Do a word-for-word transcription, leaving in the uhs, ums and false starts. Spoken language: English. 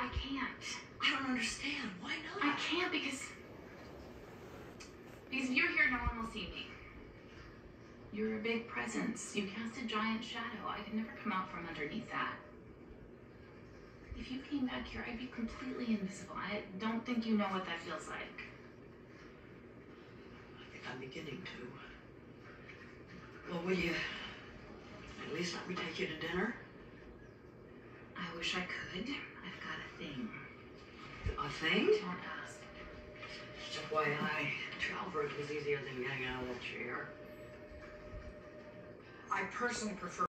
can't. I don't understand. Why not? I can't because... Because if you're here, no one will see me. You're a big presence. You cast a giant shadow. I could never come out from underneath that. If you came back here, I'd be completely invisible. I don't think you know what that feels like. I think I'm beginning to. Well, will you at least let me take you to dinner? I wish I could. I've got a thing. A thing? Don't ask. F Y I, childbirth was easier than getting out of that chair. I personally prefer